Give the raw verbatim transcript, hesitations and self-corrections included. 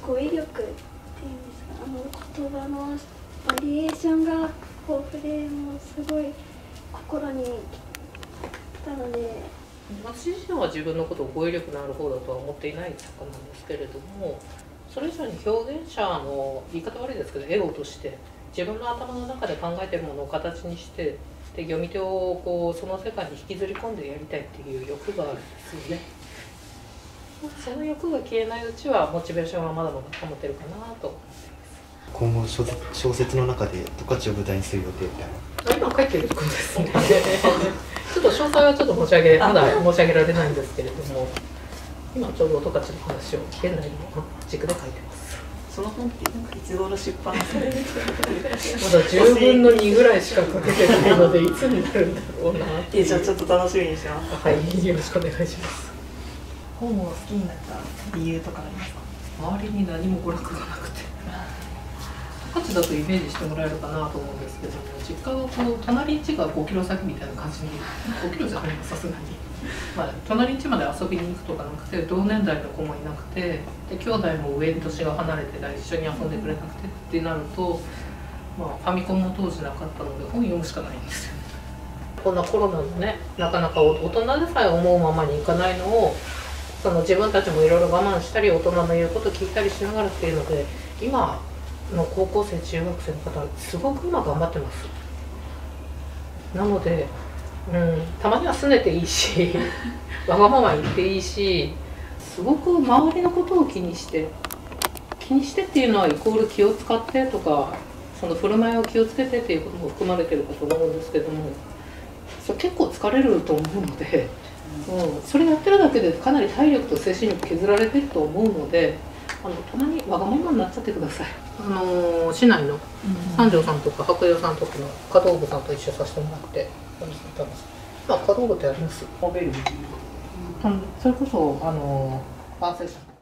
語彙力っていうんですか、あの言葉のバリエーションが豊富で、もうすごい心にきたので。 私自身は自分のことを語彙力のある方だとは思っていない作家なんですけれども、それ以上に表現者の言い方悪いですけどエゴとして自分の頭の中で考えているものを形にしてで読み手をこうその世界に引きずり込んでやりたいっていう欲があるんですよね。その欲が消えないうちはモチベーションはまだまだ保てるかなと思って今後小説、小説の中で十勝を舞台にする予定ってある？ 今書いてるところですねちょっと詳細はちょっと申し上げまだ申し上げられないんですけれども、今ちょうど十勝の話を現代の軸で書いてます。 その本ってなんかいつ頃出版されるんですか？ まだじゅうぶんのにぐらいしか書けてないのでいつになるんだろうなっていう。 じゃあちょっと楽しみにしてます。 はい、よろしくお願いします。 本を好きになった理由とかありますか？ 周りに何も娯楽がなくて十勝だとイメージしてもらえるかなと思うんですけども、実家がこう隣ん家がごキロ先みたいな感じにごキロじゃないのさすがに、まあ、隣ん家まで遊びに行くとかなくて、同年代の子もいなくてで兄弟も上に年が離れて一緒に遊んでくれなくてってなると、まあ、ファミコンも当時なかったので本読むしかないんですよね。こんなコロナのね、なかなか大人でさえ思うままにいかないのをその自分たちもいろいろ我慢したり大人の言うこと聞いたりしながらっていうので、今の高校生中学生の方はすごく今頑張ってます。なので、うん、たまには拗ねていいしわがまま言っていいし、すごく周りのことを気にして気にしてっていうのはイコール気を使ってとか、その振る舞いを気をつけてっていうことも含まれてるかと思うんですけども、それ結構疲れると思うので、うん、それやってるだけでかなり体力と精神力削られてると思うので、あのたまにわがままになっちゃってください。あのー、市内の三条さんとか白洋さんとかの華道部さんと一緒させてもらってたんです。まあ華道部ってあります。モベル、うん、それこそあのー、伴奏者